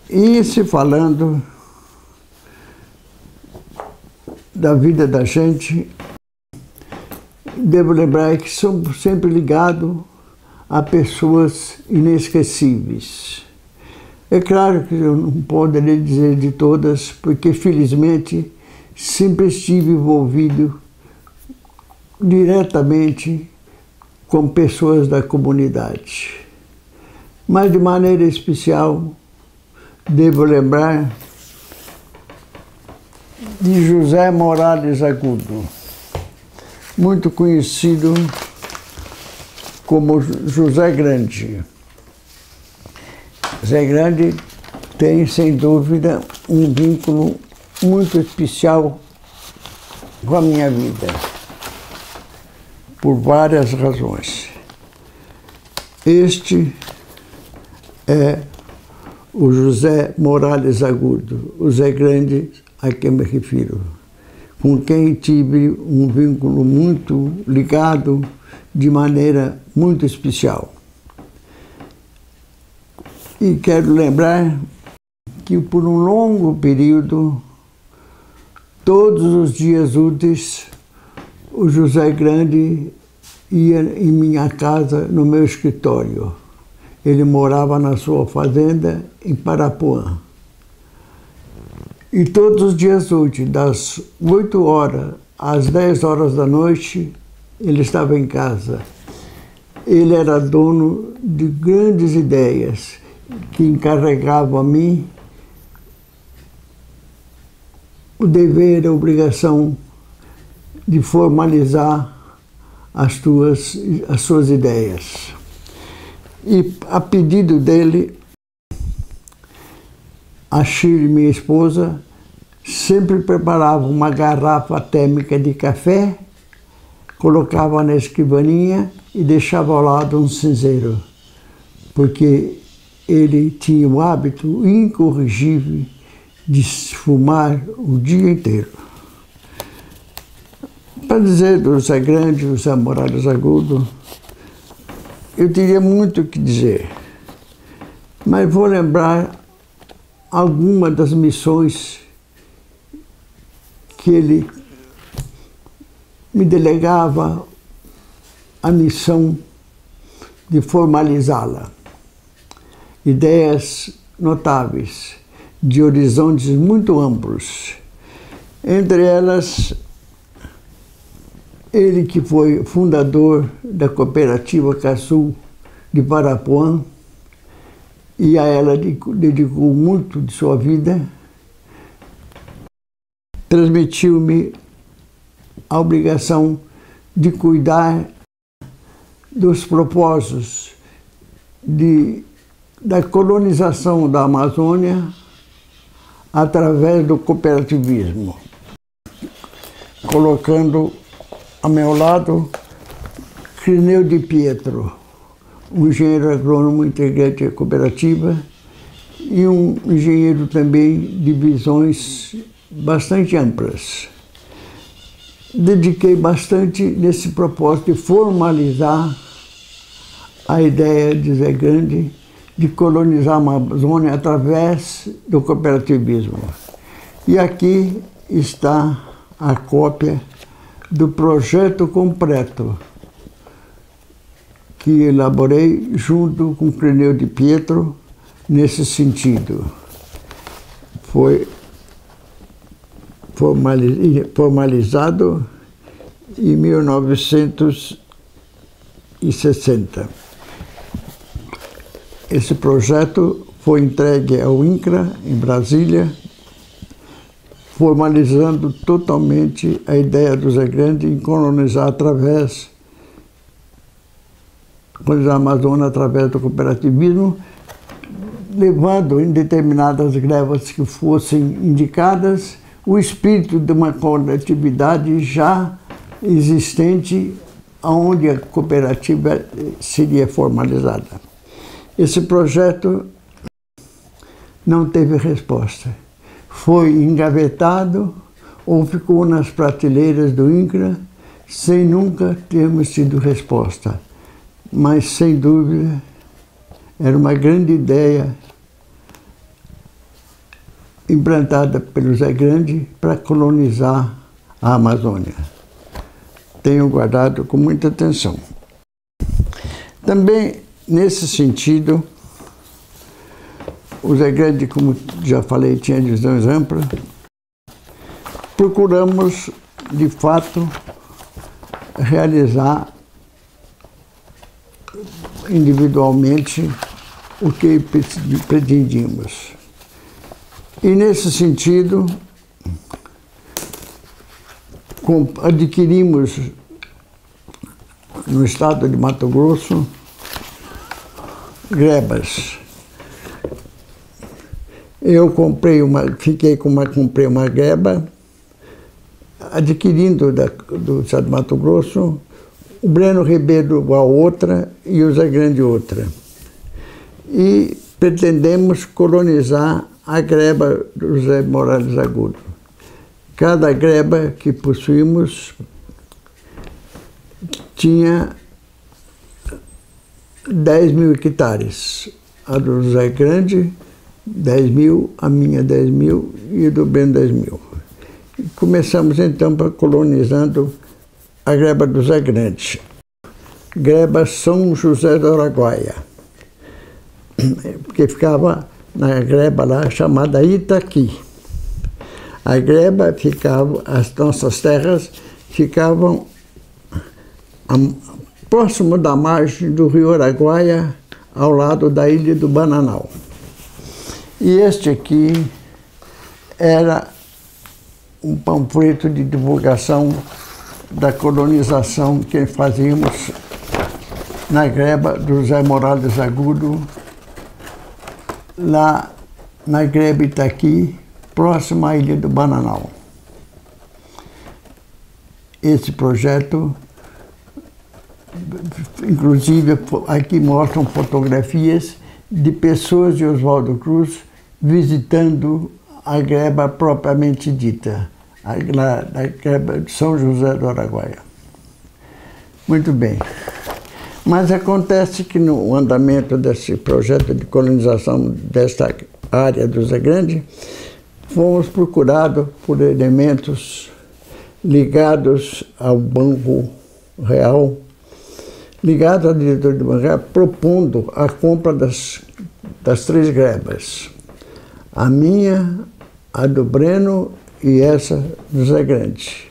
E se falando da vida da gente, devo lembrar que somos sempre ligados a pessoas inesquecíveis. É claro que eu não poderia dizer de todas, porque felizmente sempre estive envolvido diretamente com pessoas da comunidade. Mas de maneira especial, devo lembrar de José Morales Agudo, muito conhecido como José Grande. José Grande tem, sem dúvida, um vínculo muito especial com a minha vida, por várias razões. Este é o José Morales Agudo, o Zé Grande a quem me refiro, com quem tive um vínculo muito ligado de maneira muito especial. E quero lembrar que por um longo período, todos os dias úteis, o José Grande ia em minha casa, no meu escritório. Ele morava na sua fazenda em Parapuã. E todos os dias úteis, das 8 horas às 10 horas da noite, ele estava em casa. Ele era dono de grandes ideias que encarregavam a mim o dever, a obrigação de formalizar as suas ideias. E a pedido dele, a Shirley, minha esposa, sempre preparava uma garrafa térmica de café, colocava na escrivaninha e deixava ao lado um cinzeiro, porque ele tinha o hábito incorrigível de fumar o dia inteiro. Para dizer do José Grande, José Morales Agudo, eu teria muito o que dizer, mas vou lembrar algumas das missões que ele me delegava a missão de formalizá-la. Ideias notáveis, de horizontes muito amplos. Entre elas, ele que foi fundador da cooperativa Caçul de Parapuã, e a ela dedicou muito de sua vida, transmitiu-me a obrigação de cuidar dos propósitos da colonização da Amazônia através do cooperativismo, colocando ao meu lado Crineu de Pietro, um engenheiro agrônomo integrante da cooperativa e um engenheiro também de visões bastante amplas. Dediquei bastante nesse propósito de formalizar a ideia de Zé Grande de colonizar a Amazônia através do cooperativismo. E aqui está a cópia do projeto completo que elaborei junto com Crineu de Pietro nesse sentido. Foi formalizado em 1960. Esse projeto foi entregue ao INCRA, em Brasília, formalizando totalmente a ideia do Zé Grande em colonizar a Amazônia através do cooperativismo, levando em determinadas grevas que fossem indicadas o espírito de uma coletividade já existente, onde a cooperativa seria formalizada. Esse projeto não teve resposta. Foi engavetado ou ficou nas prateleiras do INCRA sem nunca termos tido resposta. Mas, sem dúvida, era uma grande ideia implantada pelo Zé Grande para colonizar a Amazônia. Tenho guardado com muita atenção. Também, nesse sentido, o Zé Grande, como já falei, tinha visões amplas. Procuramos, de fato, realizar individualmente o que pretendíamos. E, nesse sentido, adquirimos no estado de Mato Grosso grebas. Eu comprei uma greba, adquirindo do estado de Mato Grosso, o Breno Ribeiro a outra e o Zé Grande outra. E pretendemos colonizar a greba do José Morales Agudo. Cada greba que possuímos tinha 10.000 hectares. A do José Grande, 10.000, a minha 10.000 e a do Breno 10.000. E começamos então colonizando a greba do Zé Grande. Greba São José do Araguaia, porque ficava na greba lá chamada Itaqui. A greba ficava, as nossas terras ficavam próximo da margem do rio Araguaia, ao lado da ilha do Bananal. E este aqui era um panfleto de divulgação da colonização que fazíamos na greba do José Morales Agudo, lá na greba Itaqui, próxima à ilha do Bananal. Esse projeto, inclusive, aqui mostram fotografias de pessoas de Oswaldo Cruz visitando a greba propriamente dita, a greba de São José do Araguaia. Muito bem. Mas acontece que no andamento desse projeto de colonização desta área do Zé Grande, fomos procurados por elementos ligados ao Banco Real, ligados ao diretor do Banco Real, propondo a compra das 3 grebas. A minha, a do Breno e essa do Zé Grande.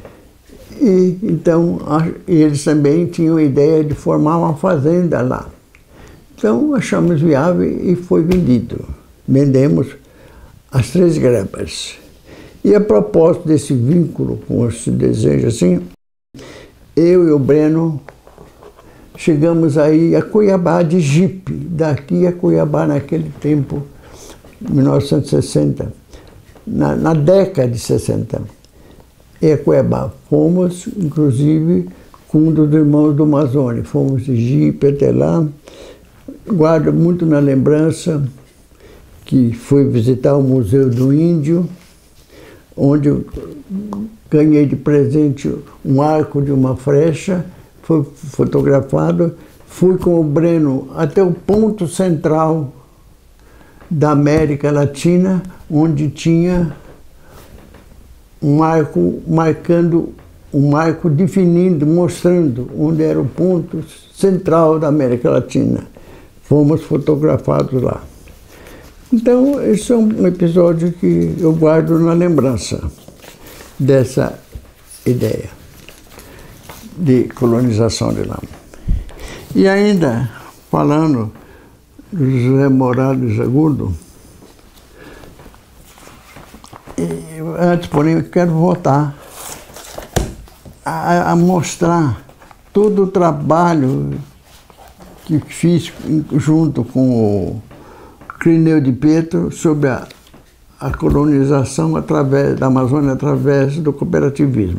E então eles também tinham a ideia de formar uma fazenda lá. Então achamos viável e foi vendido. Vendemos as 3 grebas. E a propósito desse vínculo com esse desejo assim, eu e o Breno chegamos aí a Cuiabá de jipe, daqui a Cuiabá naquele tempo, 1960, na década de 60. E a Cuiabá fomos, inclusive, com um dos irmãos do Amazônia. Fomos de jipe até lá. Guardo muito na lembrança que fui visitar o Museu do Índio, onde eu ganhei de presente um arco de uma flecha, foi fotografado. Fui com o Breno até o ponto central da América Latina, onde tinha um arco marcando, um arco definindo, mostrando onde era o ponto central da América Latina. Fomos fotografados lá. Então, esse é um episódio que eu guardo na lembrança dessa ideia de colonização de lá. E ainda, falando do José Morales Agudo, antes, porém, eu quero voltar a mostrar todo o trabalho que fiz junto com o Crineu de Pietro sobre a colonização da Amazônia através do cooperativismo.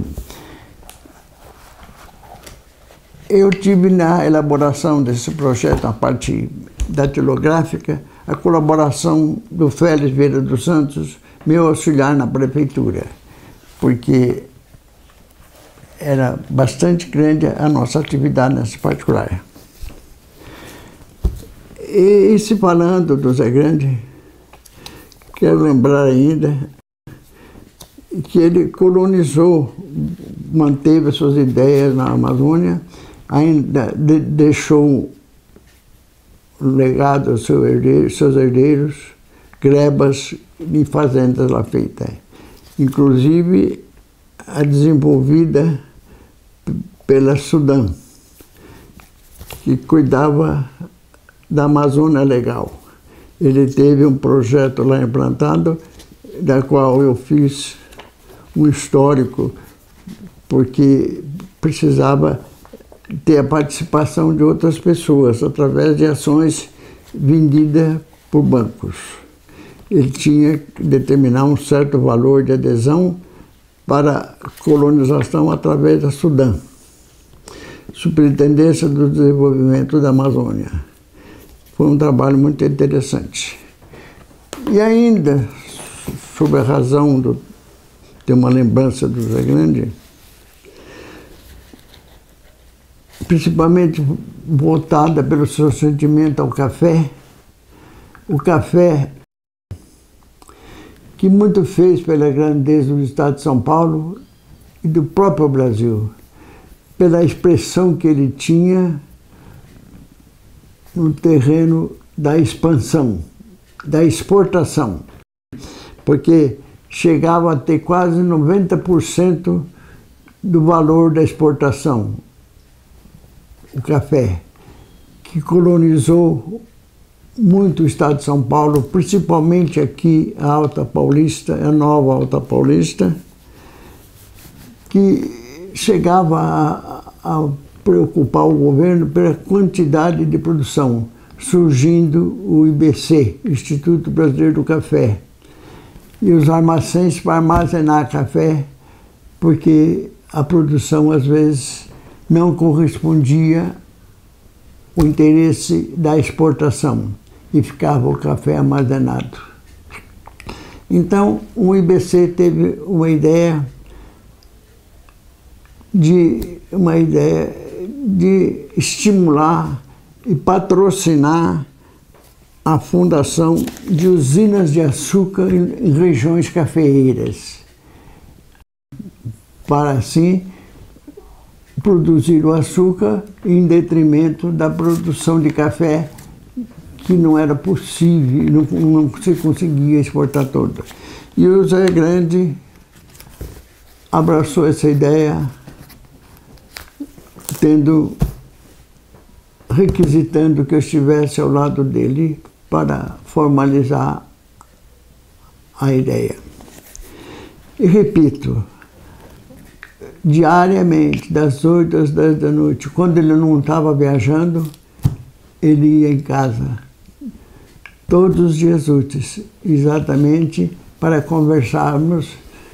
Eu tive na elaboração desse projeto, a parte datilográfica, a colaboração do Félix Vieira dos Santos, meu auxiliar na prefeitura, porque era bastante grande a nossa atividade nessa particular. E se falando do Zé Grande, quero lembrar ainda que ele colonizou, manteve suas ideias na Amazônia, ainda deixou legado aos seus herdeiros, grebas e fazendas lá feitas. Inclusive a desenvolvida pela Sudã, que cuidava da Amazônia Legal. Ele teve um projeto lá implantado, da qual eu fiz um histórico, porque precisava ter a participação de outras pessoas, através de ações vendidas por bancos. Ele tinha que determinar um certo valor de adesão para colonização através da Sudã, Superintendência do Desenvolvimento da Amazônia. Foi um trabalho muito interessante. E ainda, sob a razão de uma lembrança do José Grande, principalmente voltada pelo seu sentimento ao café, o café que muito fez pela grandeza do Estado de São Paulo e do próprio Brasil, pela expressão que ele tinha no terreno da expansão, da exportação, porque chegava a ter quase 90% do valor da exportação, o café, que colonizou muito o Estado de São Paulo, principalmente aqui a Alta Paulista, a Nova Alta Paulista, que chegava a preocupar o governo pela quantidade de produção, surgindo o IBC, Instituto Brasileiro do Café, e os armazéns para armazenar café, porque a produção às vezes não correspondia ao interesse da exportação e ficava o café armazenado. Então o IBC teve uma ideia de estimular e patrocinar a fundação de usinas de açúcar em regiões cafeeiras, para assim produzir o açúcar em detrimento da produção de café, que não era possível, não se conseguia exportar toda. E o José Grande abraçou essa ideia, requisitando que eu estivesse ao lado dele para formalizar a ideia. E repito, diariamente, das 8 às 10 da noite, quando ele não estava viajando, ele ia em casa, todos os dias úteis, exatamente para conversarmos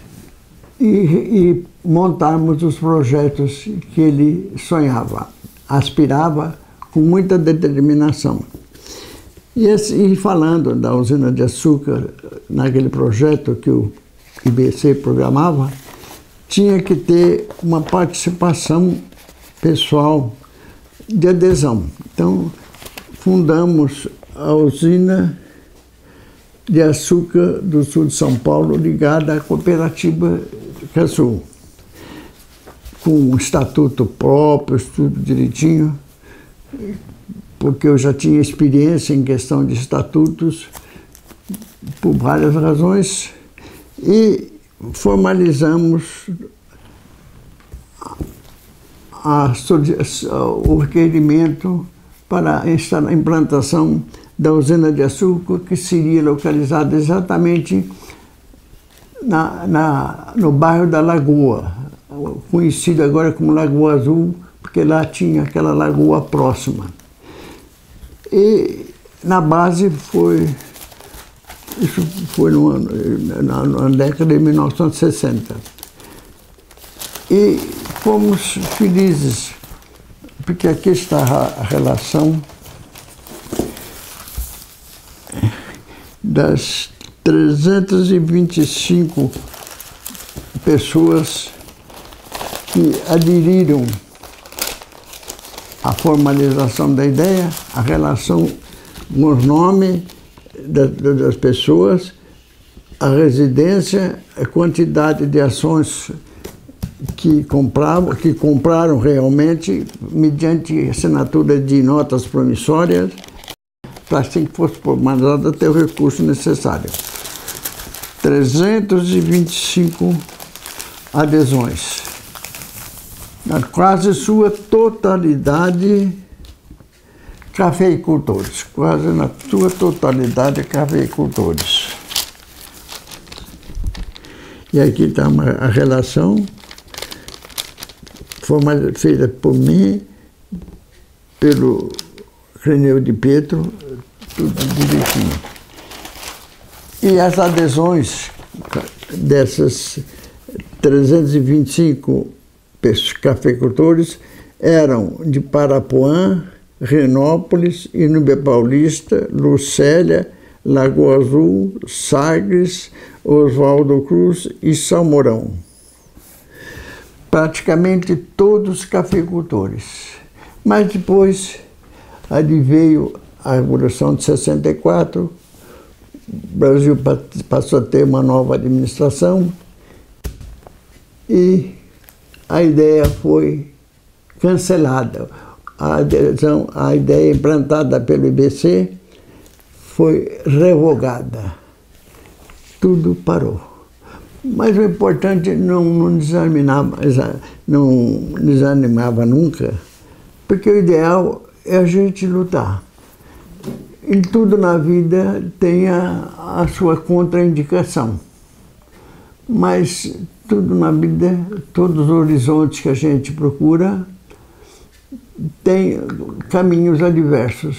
e montarmos os projetos que ele sonhava, aspirava com muita determinação. E falando da usina de açúcar, naquele projeto que o IBC programava, tinha que ter uma participação pessoal de adesão. Então, fundamos a usina de açúcar do sul de São Paulo, ligada à cooperativa Casul, com um estatuto próprio, tudo direitinho, porque eu já tinha experiência em questão de estatutos, por várias razões, e formalizamos o requerimento para a implantação da usina de açúcar, que seria localizada exatamente no bairro da Lagoa, conhecido agora como Lagoa Azul, porque lá tinha aquela lagoa próxima. E na base isso foi na década de 1960. E fomos felizes, porque aqui está a relação das 325 pessoas que aderiram à formalização da ideia, a relação com os nomes das pessoas a residência, a quantidade de ações que compraram realmente, mediante assinatura de notas promissórias, para assim que fosse mandado até o recurso necessário. 325 adesões. Na quase sua totalidade, cafeicultores. Quase na sua totalidade, cafeicultores. E aqui está a relação, feita por mim, pelo Reneu de Pietro, tudo direitinho. E as adesões dessas 325 cafeicultores eram de Parapuã, Renópolis, Inúbia Paulista, Lucélia, Lagoa Azul, Sagres, Oswaldo Cruz e Salmourão. Praticamente todos cafeicultores. Mas depois adveio a Revolução de 64, o Brasil passou a ter uma nova administração e a ideia foi cancelada. A ideia implantada pelo IBC foi revogada. Tudo parou. Mas o importante não desanimava nunca, porque o ideal é a gente lutar. Em tudo na vida tem a sua contraindicação. Mas tudo na vida, todos os horizontes que a gente procura, tem caminhos adversos,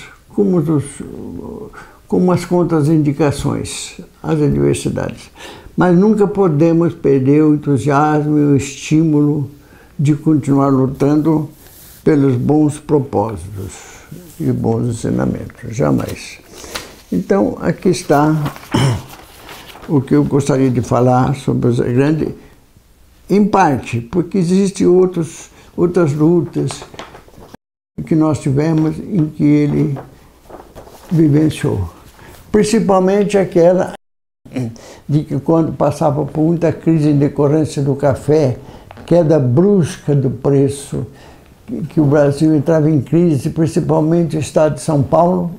como as contraindicações, as adversidades. Mas nunca podemos perder o entusiasmo e o estímulo de continuar lutando pelos bons propósitos e bons ensinamentos, jamais. Então, aqui está o que eu gostaria de falar sobre os grandes, em parte, porque existem outras lutas que nós tivemos em que ele vivenciou. Principalmente aquela de que quando passava por muita crise em decorrência do café, queda brusca do preço, que o Brasil entrava em crise, principalmente o estado de São Paulo,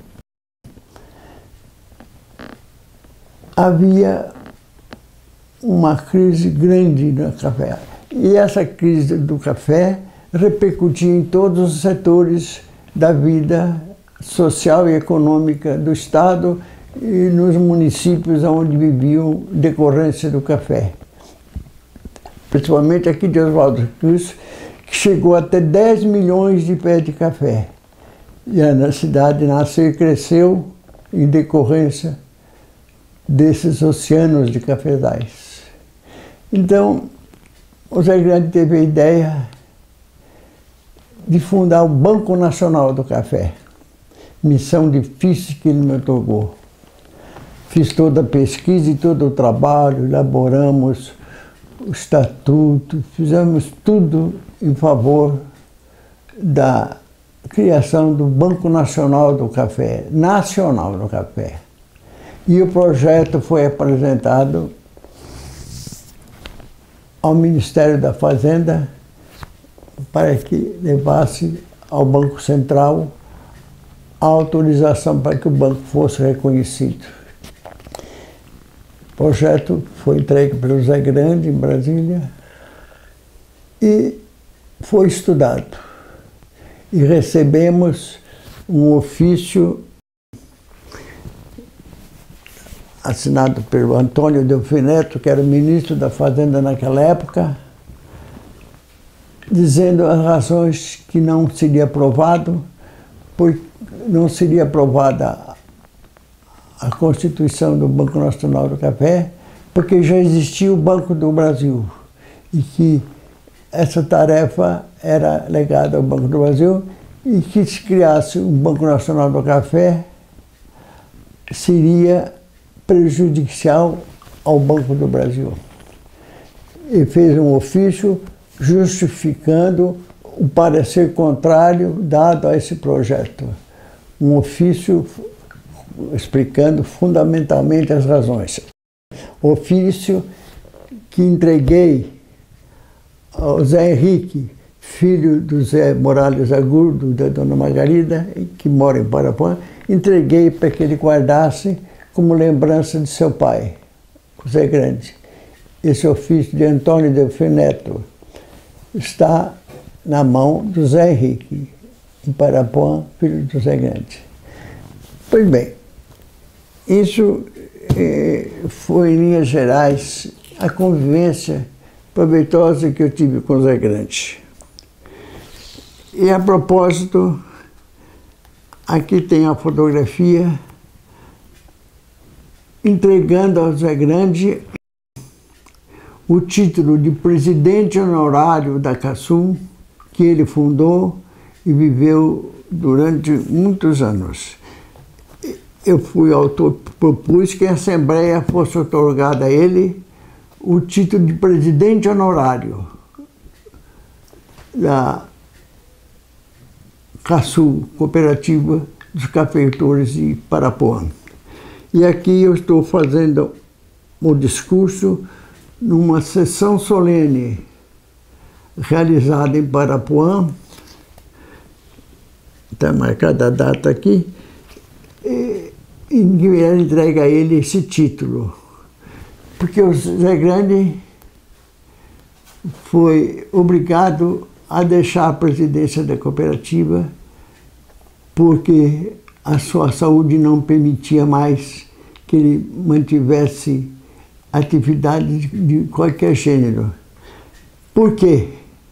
havia uma crise grande no café. E essa crise do café repercutia em todos os setores da vida social e econômica do estado e nos municípios onde viviam decorrência do café. Principalmente aqui de Oswaldo Cruz, que chegou até 10 milhões de pés de café. E a cidade nasceu e cresceu em decorrência desses oceanos de cafezais. Então, o Zé Grande teve a ideia de fundar o Banco Nacional do Café. Missão difícil que ele me otorgou. Fiz toda a pesquisa e todo o trabalho, elaboramos o estatuto, fizemos tudo em favor da criação do Banco Nacional do Café, Nacional do Café. E o projeto foi apresentado ao Ministério da Fazenda para que levasse ao Banco Central a autorização para que o banco fosse reconhecido. O projeto foi entregue pelo Zé Grande, em Brasília, e foi estudado. E recebemos um ofício assinado pelo Antônio Delfim Neto, que era o ministro da Fazenda naquela época, dizendo as razões que não seria aprovado, porque não seria aprovada a Constituição do Banco Nacional do Café, porque já existia o Banco do Brasil e que essa tarefa era legada ao Banco do Brasil e que se criasse um Banco Nacional do Café seria prejudicial ao Banco do Brasil. E fez um ofício justificando o parecer contrário dado a esse projeto. Um ofício explicando fundamentalmente as razões. ofício que entreguei ao Zé Henrique, filho do Zé Morales Agurdo, da Dona Margarida, que mora em Parapuã, entreguei para que ele guardasse como lembrança de seu pai, o Zé Grande. Esse ofício de Antônio Delfim Neto está na mão do Zé Henrique, em Parapuã, filho do Zé Grande. Pois bem, isso foi, em linhas gerais, a convivência proveitosa que eu tive com o Zé Grande. E a propósito, aqui tem a fotografia entregando ao Zé Grande o título de presidente honorário da CASUM, que ele fundou e viveu durante muitos anos. Eu fui autor, propus que a Assembleia fosse otorgada a ele o título de presidente honorário da CASUM, Cooperativa dos Cafeicultores de Parapuã. E aqui eu estou fazendo o discurso numa sessão solene realizada em Parapuã, está marcada a data aqui, em que era entregue a ele esse título. Porque o Zé Grande foi obrigado a deixar a presidência da cooperativa porque a sua saúde não permitia mais que ele mantivesse atividade de qualquer gênero. Por quê?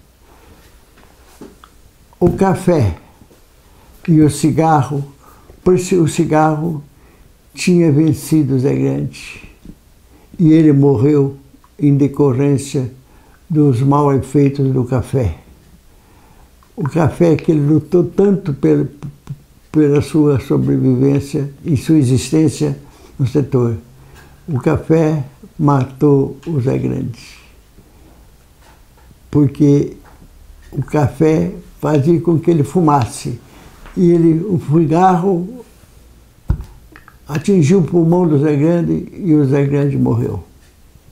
O café e o cigarro, pois o cigarro tinha vencido o Zé Grande e ele morreu em decorrência dos maus efeitos do café. O café que ele lutou tanto pela sua sobrevivência e sua existência no setor. O café matou o Zé Grande, porque o café fazia com que ele fumasse. E o cigarro atingiu o pulmão do Zé Grande e o Zé Grande morreu.